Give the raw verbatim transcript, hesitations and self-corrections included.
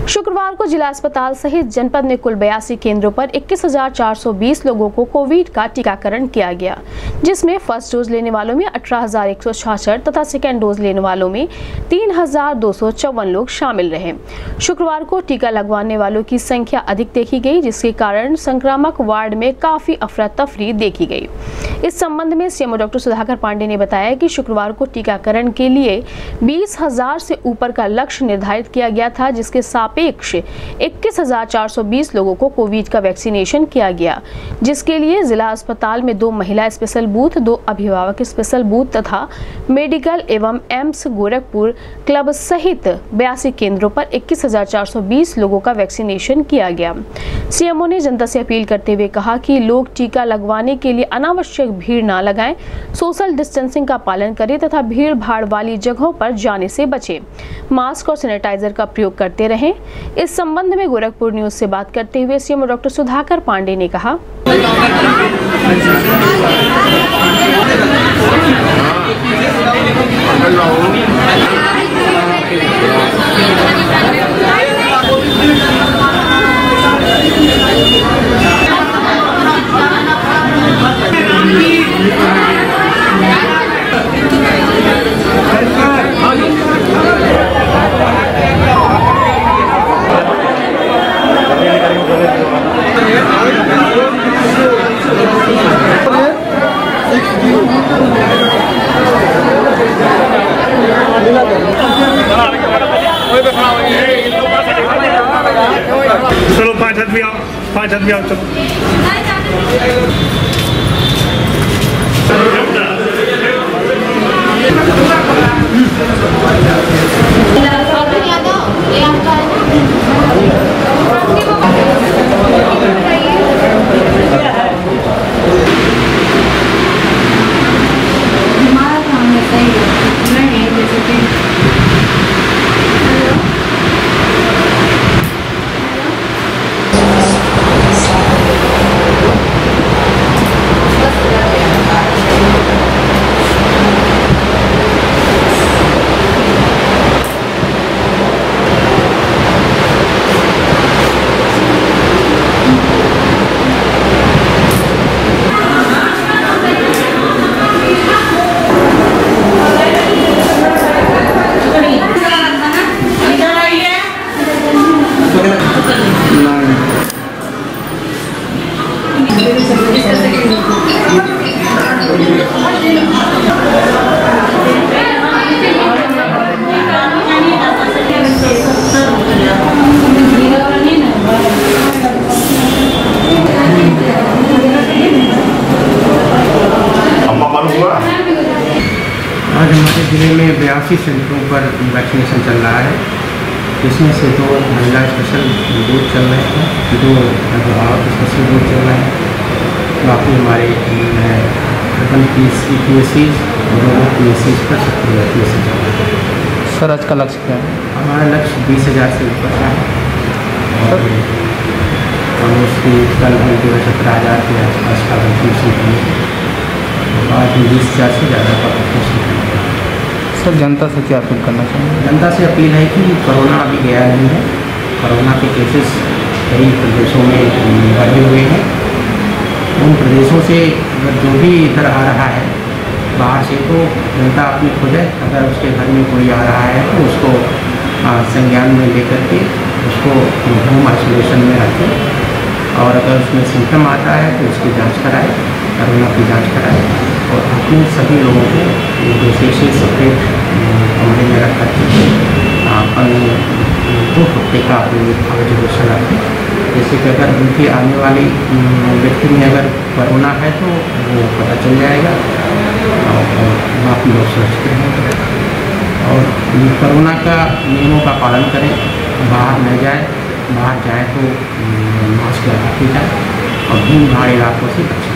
शुक्रवार को जिला अस्पताल सहित जनपद में कुल बयासी केंद्रों पर इक्कीस हजार चार सौ बीस लोगों को कोविड का टीकाकरण किया गया, जिसमें फर्स्ट डोज लेने वालों में अठारह हजार एक सौ छियासठ तथा सेकेंड डोज लेने वालों में तीन हजार दो सौ चौवन लोग शामिल रहे। शुक्रवार को टीका लगवाने वालों की संख्या अधिक देखी गई, जिसके कारण संक्रामक वार्ड में काफी अफरा तफरी देखी गई। इस संबंध में सीएमओ डॉक्टर सुधाकर पांडे ने बताया कि शुक्रवार को टीकाकरण के लिए बीस हजार से ऊपर का लक्ष्य निर्धारित किया गया था, जिसके सापेक्ष इक्कीस हजार चार सौ बीस लोगों को कोविड का वैक्सीनेशन किया गया, जिसके लिए जिला अस्पताल में दो महिला स्पेशल बूथ, दो अभिभावक स्पेशल बूथ तथा मेडिकल एवं एम्स गोरखपुर क्लब सहित बयासी केंद्रों पर इक्कीस हजार चार सौ बीस लोगों का वैक्सीनेशन किया गया। सीएमओ ने जनता से अपील करते हुए कहा कि लोग टीका लगवाने के लिए अनावश्यक भीड़ न लगाएं, सोशल डिस्टेंसिंग का पालन करें तथा भीड़ भाड़ वाली जगहों पर जाने से बचें, मास्क और सैनिटाइजर का प्रयोग करते रहें। इस संबंध में गोरखपुर न्यूज से बात करते हुए सीएमओ डॉक्टर सुधाकर पांडे ने कहा, चलो पाँच हाथ भी आओ, पाँच हाथ भी आओ, आज हमारे ज़िले में बयासी सेंटरों पर वैक्सीनेशन चल रहा है, जिसमें से दो महिला स्पेशल बूथ चल रहे हैं, दो अभिभावक स्पेशल बूथ चल रहे हैं, बाकी हमारे अर्बन पी एस सी दो पी एस सी पर सक्रिय वैक्सीनेशन चल रहा है। सर, आज का लक्ष्य क्या है? हमारा लक्ष्य बीस हज़ार से ऊपर का है और हम उसकी कल करीब सत्रह हज़ार के आसपास का वैक्सीनेशन करेंगे। आज बीस हज़ार से ज़्यादा का वैक्सीनेशन करेंगे। सर, जनता से क्या अपील करना चाहिए? जनता से अपील है कि कोरोना अभी गया नहीं है, कोरोना के केसेस कई प्रदेशों में बढ़े हुए हैं। उन प्रदेशों से अगर जो भी इधर आ रहा है बाहर से, तो जनता अपनी खुद है, अगर उसके घर में कोई आ रहा है तो उसको संज्ञान में लेकर के उसको होम आइसोलेशन में रखें, और अगर उसमें सिम्टम आता है तो उसकी जांच कराए, कोरोना की जांच कराए, और अपने सभी लोगों को दूसरे से सेपरेट कमरे में रख करके अपन दो हफ्ते का ऑब्जर्वेशन रखें। जैसे कि अगर उनके आने वाली व्यक्ति में अगर कोरोना है तो वो पता चल जाएगा और बाकी लोग सुरक्षित रहेंगे। और कोरोना का नियमों का पालन करें, बाहर न जाए, बाहर जाए तो मास्क लगा के जाए और भीड़ भाड़ इलाकों से बचें।